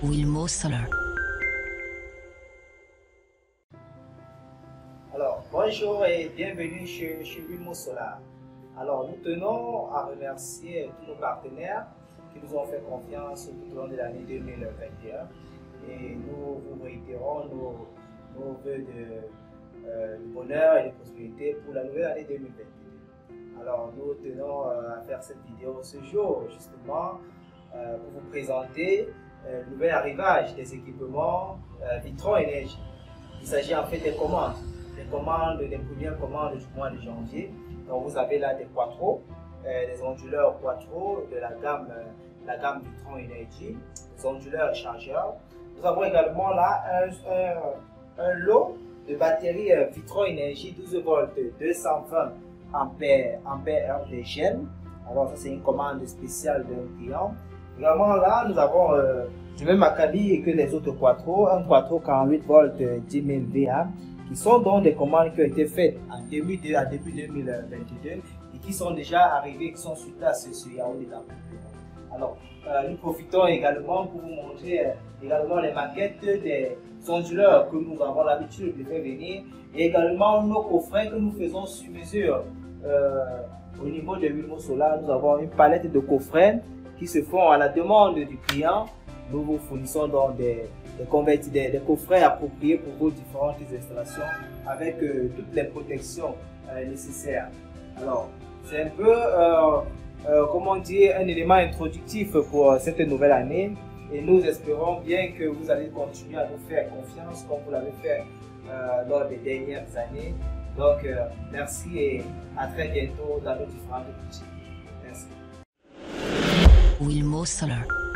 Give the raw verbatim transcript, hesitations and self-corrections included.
Wilmo Solar. Alors, bonjour et bienvenue chez, chez Wilmo Solar. Alors, nous tenons à remercier tous nos partenaires qui nous ont fait confiance tout au long de l'année deux mille vingt et un. Et nous vous réitérons nos, nos vœux de, euh, de bonheur et de prospérité pour la nouvelle année deux mille vingt et deux. Alors, nous tenons euh, à faire cette vidéo ce jour, justement, euh, pour vous présenter euh, le nouvel arrivage des équipements euh, Vitron Énergie. Il s'agit en fait des commandes, des commandes, des premières commandes du mois de janvier. Donc, vous avez là des Quattro, euh, des onduleurs Quattro de la gamme, euh, la gamme Vitron Énergie, des onduleurs chargeurs. Nous avons également là un, un, un lot de batteries euh, Vitron Énergie douze volts deux cent vingt ampères heure de chaîne. Alors ça c'est une commande spéciale d'un client. Également là nous avons euh, du même acabit que les autres Quattro, un Quattro quarante-huit volts dix mille V qui sont donc des commandes qui ont été faites en début, de, en début deux mille vingt-deux et qui sont déjà arrivées, qui sont sur place sur Yaoundé. Alors euh, nous profitons également pour vous montrer euh, également les maquettes des onduleurs que nous avons l'habitude de faire venir et également nos coffrets que nous faisons sur mesure. Euh, au niveau de Wilmo Solar, nous avons une palette de coffrets qui se font à la demande du client. Nous vous fournissons donc des, des, convertis, des, des coffrets appropriés pour vos différentes installations avec euh, toutes les protections euh, nécessaires. Alors, c'est un peu, euh, euh, comment dire, un élément introductif pour euh, cette nouvelle année et nous espérons bien que vous allez continuer à nous faire confiance comme vous l'avez fait euh, lors des dernières années. Donc, euh, merci et à très bientôt dans nos différentes boutiques. Merci. Wilmo Solar.